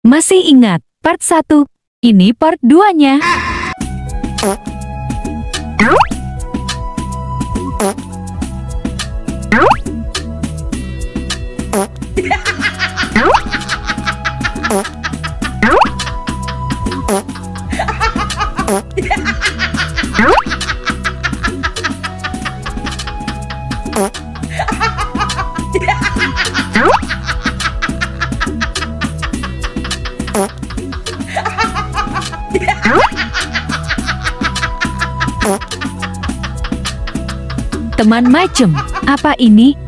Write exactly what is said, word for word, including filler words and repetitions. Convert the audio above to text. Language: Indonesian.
Masih ingat part satu? Ini part dua-nya. Teman macem, apa ini?